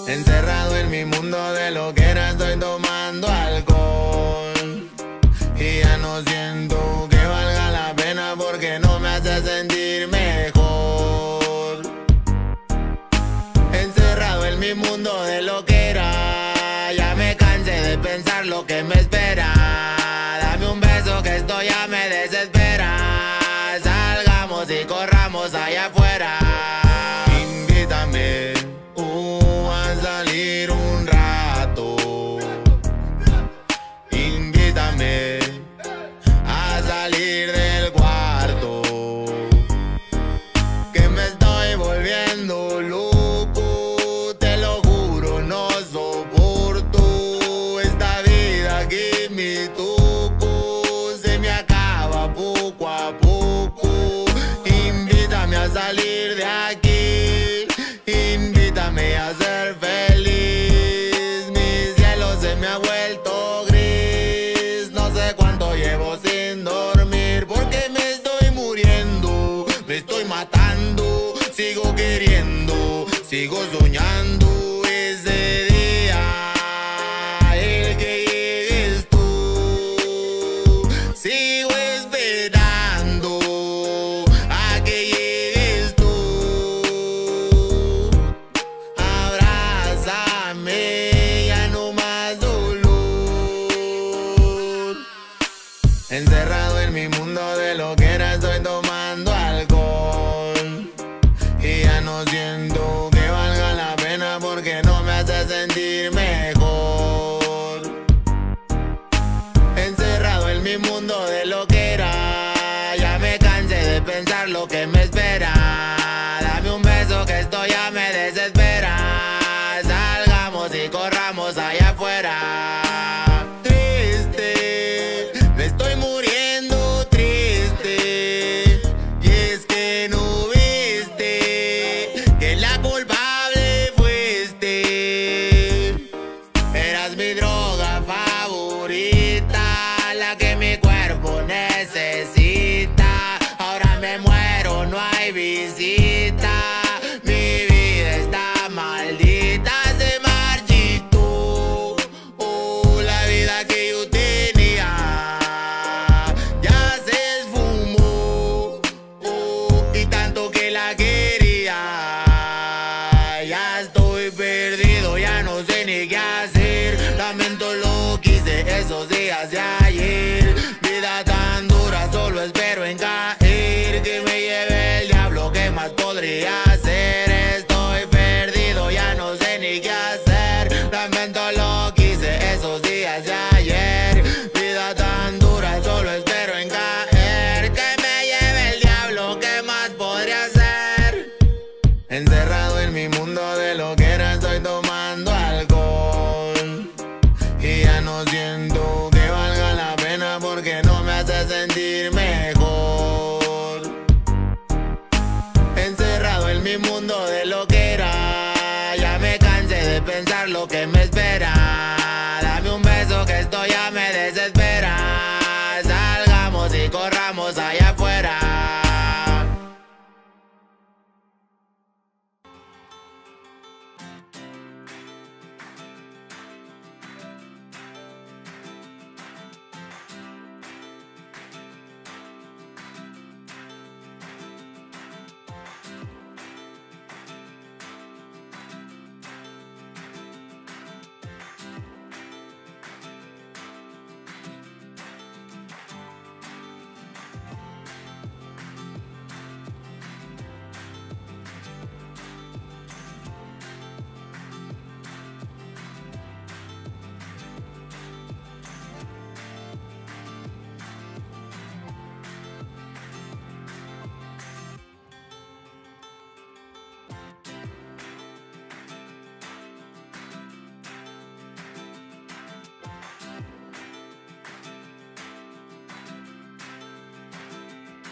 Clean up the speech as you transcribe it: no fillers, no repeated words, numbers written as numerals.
Encerrado en mi mundo de lo que era, estoy tomando alcohol y ya no siento que valga la pena porque no me hace sentir mejor. Encerrado en mi mundo de lo que era, ya me cansé de pensar lo que me espera. Dame un beso que esto ya me desespera. Salgamos y corramos allá afuera. Invítame a salir un rato. Invítame a salir del cuarto, que me estoy volviendo loco. Te lo juro, no soporto esta vida aquí. Mi toco se me acaba poco a poco. Invítame a salir de aquí. Invítame a ser feliz. Mi cielo se me ha vuelto gris. No sé cuánto llevo sin dormir porque me estoy muriendo, me estoy matando. Sigo queriendo, sigo soñando ese día, el que llegues tú. Sigo esperando a que llegues tú. Abrázame, ya no más dolor. Encerrado en mi mundo de lo que era, estoy tomando alcohol y ya no siento que valga la pena porque no me hace sentir mejor. Encerrado en mi mundo de lo que era, ya me cansé de pensar lo que me espera. Dame un beso que esto ya me desespera. Salgamos y corramos allá afuera. Triste, me estoy muriendo triste, y es que no viste que la culpable fuiste. Eras mi droga favorita, la que mi cuerpo necesita. Ahora me muero, no hay visita. Mi vida está maldita, se marchitó. Oh, la vida que yo tenía ya se esfumó. Oh, y tanto que la quería. Ya estoy perdido, ya no sé ni qué hacer. Lamento lo que hice esos días de ayer. Vida tan dura, solo espero en caer. Que me lleve el diablo, ¿qué más podría hacer? Estoy perdido, ya no sé ni qué hacer. Lamento lo que hice esos días de ayer. Vida tan dura, solo espero en caer. Que me lleve el diablo, ¿qué más podría hacer? Encerrado en mi mundo de lo que era, estoy tomando alcohol y ya no siento que valga la pena porque no me hace sentir mejor. Encerrado en mi mundo de lo que era, ya me cansé de pensar lo que me espera.